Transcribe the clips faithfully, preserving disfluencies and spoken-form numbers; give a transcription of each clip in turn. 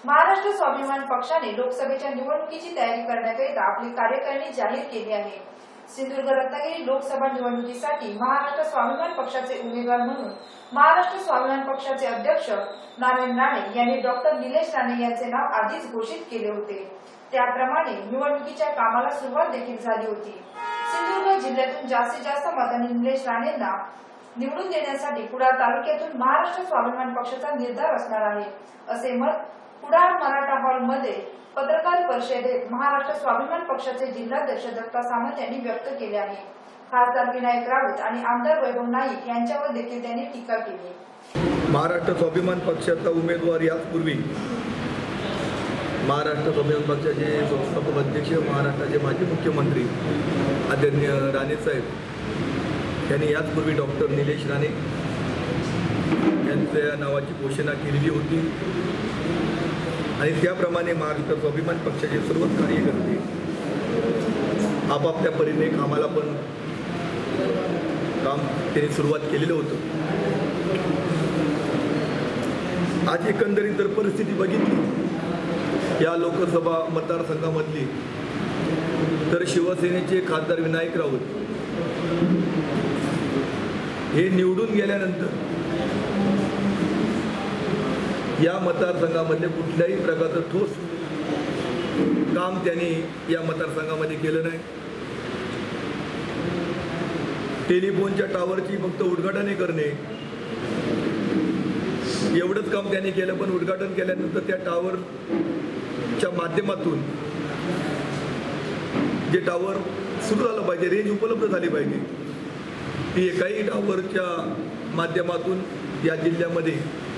महाराष्ट्र स्वाभिमान पक्षाने लोकसभेच्या निवडणुकीची तयारी करण्याकरिता आपली कार्यकारिणी जाहीर केली आहे। सिंधुदुर्ग रत्नागिरी लोकसभा निवडणुकीसाठी महाराष्ट्र स्वाभिमान पक्षाचे उमेदवार म्हणून महाराष्ट्र स्वाभिमान पक्षाचे अध्यक्ष नारायण राणे यांनी डॉक्टर निलेश राणे यांचे नाव आधीच घोषित केले होते। त्याप्रमाणे निवडणुकीच्या कामाला सुरुवात देखील झाली होती। सिंधुदुर्ग जिल्ह्यातून जास्तीत जास्त मतांनी निलेश राणेंना निवडून देण्यासाठी कुडाळ तालुक्यातून महाराष्ट्र स्वाभिमान पक्षाचा निर्धार असणार आहे, असे मत कुडाळ मराठा हॉल मध्ये पत्रकार परिषदेत महाराष्ट्र स्वाभिमान पक्षाचे जिल्हाध्यक्ष दत्ता सामंत यांनी व्यक्त केले आहे। खासदार विनायक राऊत आणि आमदार वैभव नाईक यांच्यावर देखील त्यांनी टीका केली। महाराष्ट्र स्वाभिमान पक्षाचा उमेदवार यापूर्वी महाराष्ट्र स्वाभिमान पक्षाचे संस्थापक अध्यक्ष महाराष्ट्राचे माजी मुख्यमंत्री आदरणीय राणे साहेब यांनी यापूर्वी डॉक्टर निलेश राणे यांच्या नावाची घोषणा केलेली होती आणि त्याप्रमाणे महाराष्ट्र स्वाभिमान पक्षाचे सर्वच कार्यकर्ते आपापल्या परीने कामाला पण काम त्यांनी सुरुवात केलेलं होतं। आज एकंदरीत जर परिस्थिती बघितली या लोकसभा मतदारसंघामधली तर शिवसेनेचे खासदार विनायक राऊत हे निवडून गेल्यानंतर या मतदारसंघामध्ये कुठल्याही प्रकारचं ठोस काम त्यांनी या मतदारसंघामध्ये केलं नाही। टेलिफोनच्या टावरची फक्त उद्घाटने करणे एवढंच काम त्यांनी केलं, पण उद्घाटन केल्यानंतर त्या टावरच्या माध्यमातून जे टावर सुरू झालं पाहिजे, रेंज उपलब्ध झाली पाहिजे, ती एकाही टावरच्या माध्यमातून या जिल्ह्यामध्ये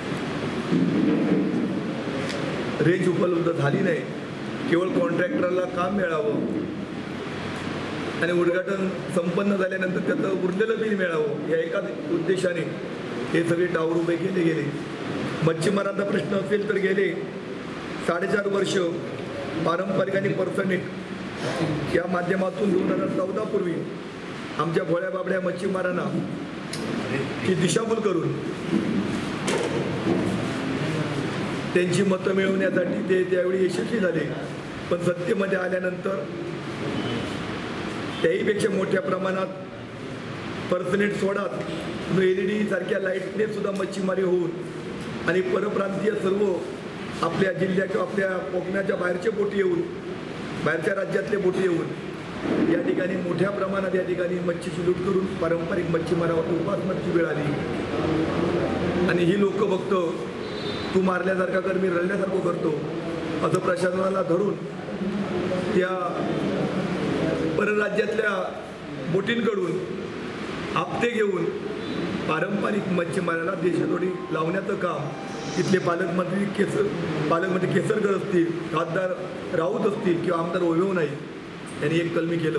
रेंज उपलब्ध झाली नाही। केवळ कॉन्ट्रॅक्टरला काम मिळावं आणि उद्घाटन संपन्न झाल्यानंतर त्याचं उरलेलं बिल मिळावं या एकाच उद्देशाने हे सगळे टावर उभे केले गेले। मच्छीमारांचा प्रश्न असेल तर गेले साडेचार वर्ष पारंपरिक आणि पर्सनेट या माध्यमातून दोन हजार चौदा पूर्वी आमच्या भोळ्या बाबड्या मच्छीमारांना ही दिशाभूल करून त्यांची मतं मिळवण्यासाठी ते त्यावेळी यशस्वी झाले, पण सत्तेमध्ये आल्यानंतर त्याहीपेक्षा मोठ्या प्रमाणात पर्सनेट सोडात एल ई डी सारख्या लाईटने सुद्धा मच्छीमारी होऊन आणि परप्रांतीय सर्व आपल्या जिल्ह्या किंवा आपल्या कोकणाच्या बाहेरचे बोटी येऊन बाहेरच्या राज्यातले बोटी येऊन या ठिकाणी मोठ्या प्रमाणात या ठिकाणी मच्छीची लूट करून पारंपरिक मच्छीमारावर उपासमारची वेळ आली आणि ही लोक फक्त तू मारल्यासारखा कर मी रडल्यासारखं करतो असं प्रशासनाला धरून त्या परराज्यातल्या बोटींकडून हप्ते घेऊन पारंपरिक मच्छीमाराला देशोडी लावण्याचं काम तिथले पालकमंत्री केसर पालकमंत्री केसरकर असतील, खासदार राऊत असतील किंवा आमदार वैभव नाईक यांनी एक कलमी केलं।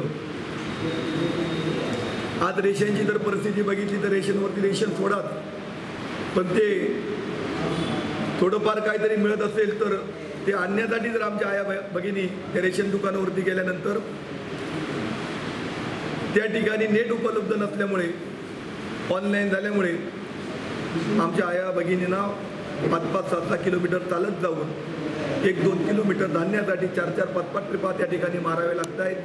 आज रेशनची जर परिस्थिती बघितली तर रेशनवरती रेशन सोडात, पण ते थोडंफार काहीतरी मिळत असेल तर ते आणण्यासाठी जर आमच्या आया भगिनी त्या रेशन दुकानावरती गेल्यानंतर त्या ठिकाणी नेट उपलब्ध नसल्यामुळे ऑनलाईन झाल्यामुळे आमच्या आया भगिनींना पाच पाच सात सहा किलोमीटर चालत जाऊन एक दोन किलोमीटर धान्यासाठी चार चार पाच पाच ट्रिपा त्या ठिकाणी मारावे लागत आहेत।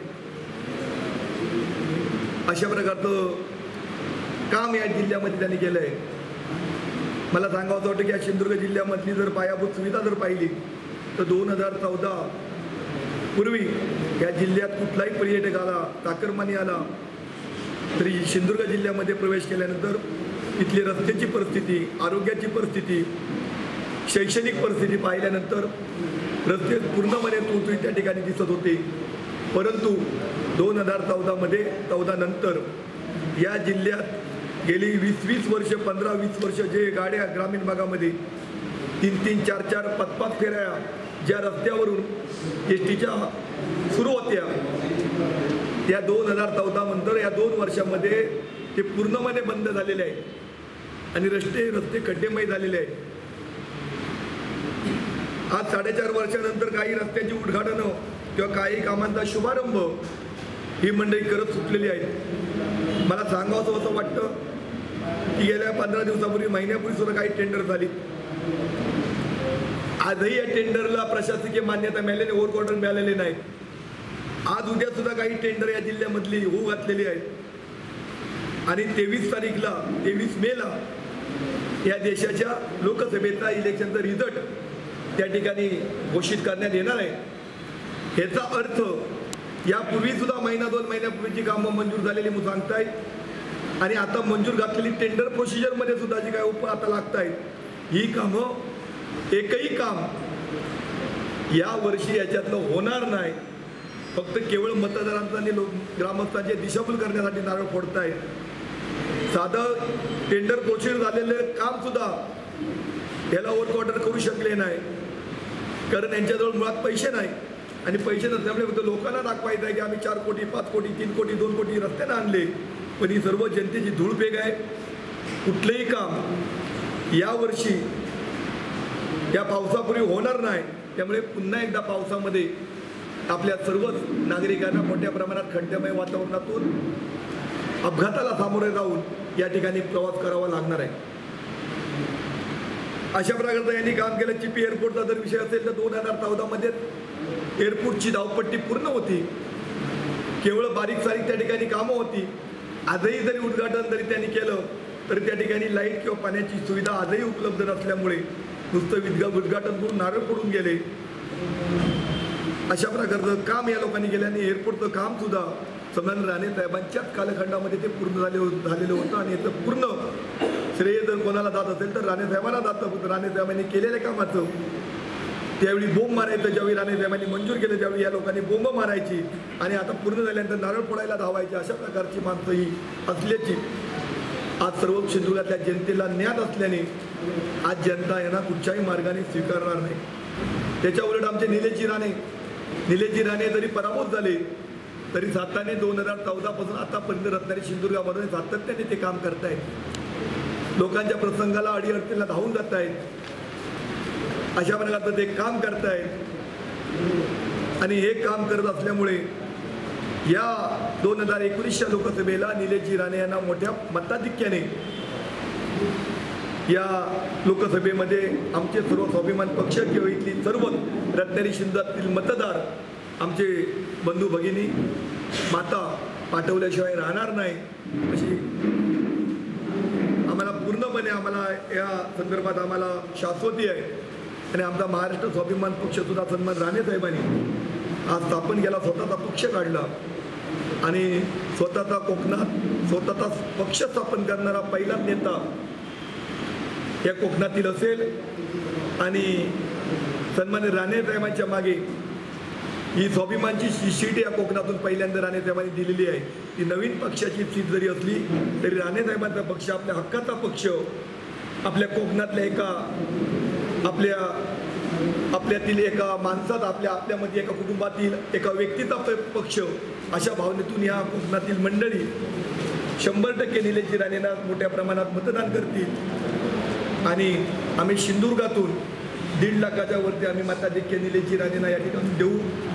अशा प्रकारचं काम या जिल्ह्यामध्ये त्यांनी केलं आहे। मला सांगावं वाटतं की या सिंधुदुर्ग जिल्ह्यामधली जर पायाभूत सुविधा जर पाहिली तर दोन हजार चौदा पूर्वी या जिल्ह्यात कुठलाही पर्यटक आला, चाकरमानी आला तरी सिंधुदुर्ग जिल्ह्यामध्ये प्रवेश केल्यानंतर इथली रस्त्याची परिस्थिती, आरोग्याची परिस्थिती, शैक्षणिक परिस्थिती पाहिल्यानंतर रस्ते पूर्णपणे तुटुळीत त्या ठिकाणी दिसत होते। परंतु दोन हजार चौदामध्ये चौदा नंतर या जिल्ह्यात गेली वीस वीस वर्ष पंधरा वीस वर्ष जे गाड्या ग्रामीण भागामध्ये तीन तीन चार चार पाच पाच फेऱ्या ज्या रस्त्यावरून एस टीच्या सुरू होत्या त्या दोन हजार चौदा नंतर या दोन वर्षामध्ये ते पूर्णपणे बंद झालेले आहे आणि रस्ते रस्ते खड्डेमय झालेले आहेत। आज साडेचार वर्षानंतर काही रस्त्याची उद्घाटनं किंवा काही कामांचा शुभारंभ ही मंडळी करत सुटलेली आहेत। मला सांगावं असं वाटतं की गेल्या पंधरा दिवसापूर्वी महिन्यापूर्वी सुद्धा काही टेंडर झाली। आजही या टेंडरला प्रशासकीय मान्यता मिळालेली, ओव्हर ऑर्डर मिळालेले नाही. आज उद्या सुद्धा काही टेंडर या जिल्ह्यामधली होऊ घातलेली आहेत आणि तेवीस तारीखला तेवीस मेला या देशाच्या लोकसभेचा इलेक्शनचा रिझल्ट त्या ठिकाणी घोषित करण्यात येणार आहे. ह्याचा अर्थ यापूर्वी सुद्धा महिना दोन महिन्यापूर्वीची कामं मंजूर झालेली म्हणून सांगतायत आणि आता मंजूर घातलेली टेंडर प्रोसिजरमध्ये सुद्धा जी काय उप आता लागत आहेत ही कामं एकही काम या वर्षी याच्यातलं होणार नाही. फक्त केवळ मतदारांचा आणि लोक ग्रामस्थांचे दिशाभूल करण्यासाठी नारळ फोडतायत. साधं टेंडर प्रोसिजर झालेलं काम सुद्धा याला ओव्हर ऑर्डर करू शकले नाही, कारण यांच्याजवळ मुळात पैसे नाही आणि पैसे नसल्यामुळे फक्त लोकांना दाखवायचं आहे की आम्ही चार कोटी पाच कोटी तीन कोटी दोन कोटी रस्त्यानं आणले, पण ही सर्व जनतेची धूळपेग आहे. कुठलंही काम यावर्षी या पावसापूर्वी होणार नाही. त्यामुळे पुन्हा एकदा पावसामध्ये आपल्या सर्वच नागरिकांना मोठ्या प्रमाणात खड्ड्यामय वातावरणातून अपघाताला सामोरे जाऊन या ठिकाणी प्रवास करावा लागणार आहे. अशा प्रकारचं यांनी काम केलं. चिपी एअरपोर्टचा जर विषय असेल तर दोन हजार चौदामध्ये एअरपोर्टची धावपट्टी पूर्ण होती, केवळ बारीक सारीक त्या ठिकाणी कामं होती. आजही जरी उद्घाटन जरी त्यांनी केलं तरी त्या ठिकाणी लाईट किंवा पाण्याची सुविधा आजही उपलब्ध नसल्यामुळे नुसतं विद्गा उद्घाटन करून नारळ पडून गेले. अशा प्रकारचं काम या लोकांनी केलं आणि एअरपोर्टचं काम सुद्धा समाधान राणे साहेबांच्याच कालखंडामध्ये ते पूर्ण झाले झालेलं होतं आणि याचं पूर्ण श्रेय जर कोणाला जात असेल तर राणे साहेबांना जातं. राणे साहेबांनी केलेल्या कामाचं त्यावेळी बोंब मारायचं, ज्यावेळी राणे साहेबांनी मंजूर केलं त्यावेळी या लोकांनी बोंब मारायची आणि आता पूर्ण झाल्यानंतर नारळ फोडायला धावायची. अशा प्रकारची माणसं ही असल्याची आज सर्व सिंधुदुर्गातल्या जनतेला ज्ञात असल्याने आज जनता यांना कुठच्याही मार्गाने स्वीकारणार नाही. त्याच्या उलट आमचे निलेशजी राणे निलेशजी राणे जरी पराभूत झाले तरी सातत्याने दोन हजार चौदा पासून आतापर्यंत रत्नागिरी सिंधुदुर्गामध्ये सातत्याने ते काम करतायत. लोकांच्या प्रसंगाला अडीअडचणीला धावून जात आहेत. अशा प्रकारचं ते काम करतायत आणि हे काम करत असल्यामुळे या दोन हजार एकोणीसच्या लोकसभेला निलेशजी राणे यांना मोठ्या मताधिक्याने या लोकसभेमध्ये आमचे सर्व स्वाभिमान पक्ष किंवा इथली सर्व रत्नागिरी सिंधुदुर्गातील मतदार आमचे बंधू भगिनी माता पाठवल्याशिवाय राहणार नाही अशी आम्हाला पूर्णपणे आम्हाला या संदर्भात आम्हाला शाश्वती आहे. आणि आमचा महाराष्ट्र स्वाभिमान पक्षसुद्धा सन्मान राणे साहेबांनी आज स्थापन केला, स्वतःचा पक्ष काढला आणि स्वतःचा कोकणात स्वतःचा पक्ष स्थापन करणारा पहिला नेता या कोकणातील असेल. आणि सन्मान्य राणे साहेबांच्या मागे ही स्वाभिमानची सीट या कोकणातून पहिल्यांदा राणे साहेबांनी दिलेली आहे. ती नवीन पक्षाची सीट जरी असली तरी राणे साहेबांचा पक्ष आपल्या हक्काचा पक्ष, आपल्या कोकणातल्या एका आपल्या आपल्यातील एका माणसात आपल्या आपल्यामध्ये एका कुटुंबातील एका व्यक्तीचा पक्ष, अशा भावनेतून या कोकणातील मंडळी शंभर टक्के निलेशजी राणेंना मोठ्या प्रमाणात मतदान करतील आणि आम्ही सिंधुदुर्गातून दीड लाखाच्या वरती आम्ही मताधिक्य निलेशजी राणेंना या ठिकाणी देऊ.